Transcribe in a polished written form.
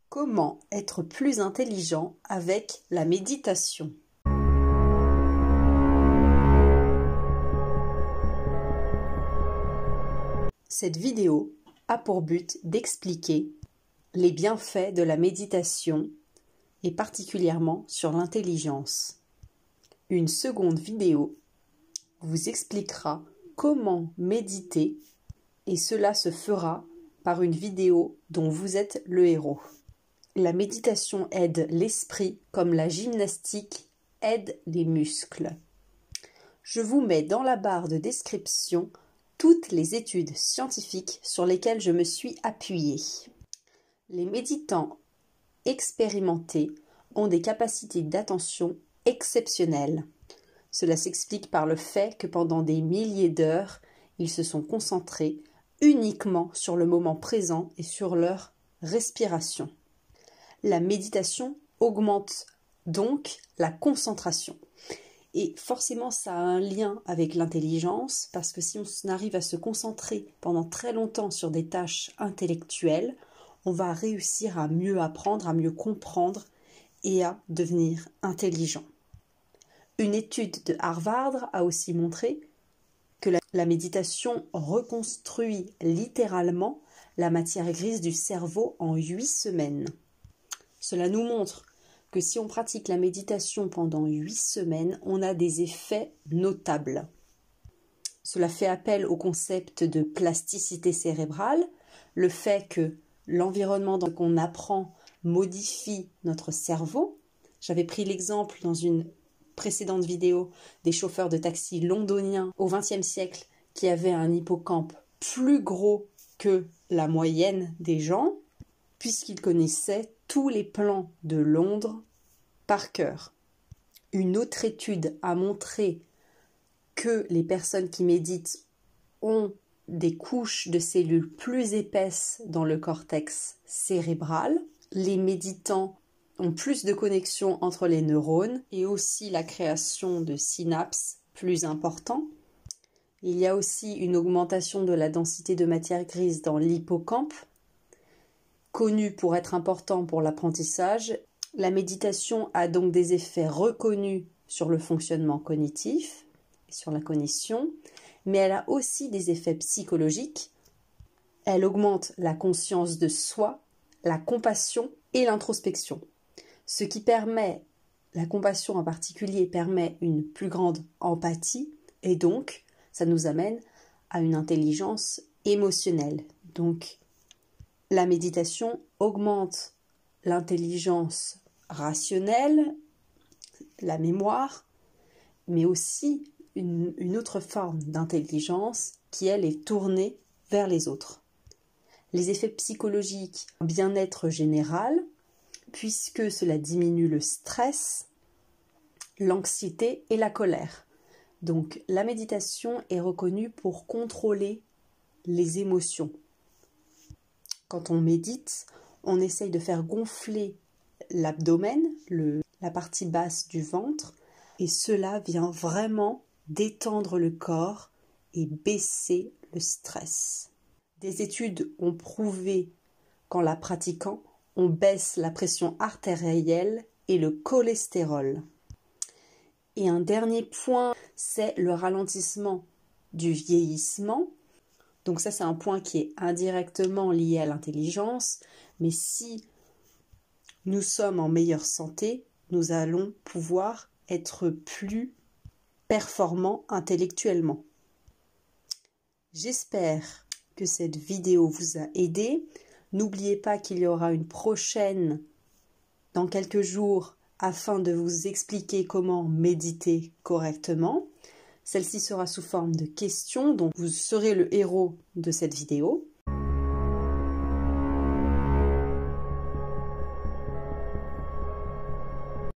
Comment être plus intelligent avec la méditation? Cette vidéo a pour but d'expliquer les bienfaits de la méditation et particulièrement sur l'intelligence. Une seconde vidéo vous expliquera comment méditer et cela se fera par une vidéo dont vous êtes le héros. La méditation aide l'esprit comme la gymnastique aide les muscles. Je vous mets dans la barre de description toutes les études scientifiques sur lesquelles je me suis appuyée. Les méditants expérimentés ont des capacités d'attention exceptionnelles. Cela s'explique par le fait que pendant des milliers d'heures, ils se sont concentrés uniquement sur le moment présent et sur leur respiration. La méditation augmente donc la concentration. Et forcément, ça a un lien avec l'intelligence, parce que si on arrive à se concentrer pendant très longtemps sur des tâches intellectuelles, on va réussir à mieux apprendre, à mieux comprendre et à devenir intelligent. Une étude de Harvard a aussi montré que la méditation reconstruit littéralement la matière grise du cerveau en 8 semaines. Cela nous montre que si on pratique la méditation pendant 8 semaines, on a des effets notables. Cela fait appel au concept de plasticité cérébrale, le fait que l'environnement dans qu'on apprend modifie notre cerveau. J'avais pris l'exemple dans une précédente vidéo des chauffeurs de taxi londoniens au XXe siècle qui avaient un hippocampe plus gros que la moyenne des gens, puisqu'ils connaissaient tous les plans de Londres par cœur. Une autre étude a montré que les personnes qui méditent ont des couches de cellules plus épaisses dans le cortex cérébral. Les méditants ont plus de connexions entre les neurones et aussi la création de synapses plus importantes. Il y a aussi une augmentation de la densité de matière grise dans l'hippocampe, connu pour être important pour l'apprentissage. La méditation a donc des effets reconnus sur le fonctionnement cognitif et sur la cognition, mais elle a aussi des effets psychologiques. Elle augmente la conscience de soi, la compassion et l'introspection. Ce qui permet, la compassion en particulier, permet une plus grande empathie et donc ça nous amène à une intelligence émotionnelle. Donc la méditation augmente l'intelligence rationnelle, la mémoire, mais aussi une autre forme d'intelligence qui, elle, est tournée vers les autres. Les effets psychologiques, un bien-être général, puisque cela diminue le stress, l'anxiété et la colère. Donc la méditation est reconnue pour contrôler les émotions. Quand on médite, on essaye de faire gonfler l'abdomen, la partie basse du ventre, et cela vient vraiment détendre le corps et baisser le stress. Des études ont prouvé qu'en la pratiquant, on baisse la pression artérielle et le cholestérol. Et un dernier point, c'est le ralentissement du vieillissement. Donc ça, c'est un point qui est indirectement lié à l'intelligence, mais si nous sommes en meilleure santé, nous allons pouvoir être plus performants intellectuellement. J'espère que cette vidéo vous a aidé. N'oubliez pas qu'il y aura une prochaine dans quelques jours afin de vous expliquer comment méditer correctement. Celle-ci sera sous forme de questions, donc vous serez le héros de cette vidéo.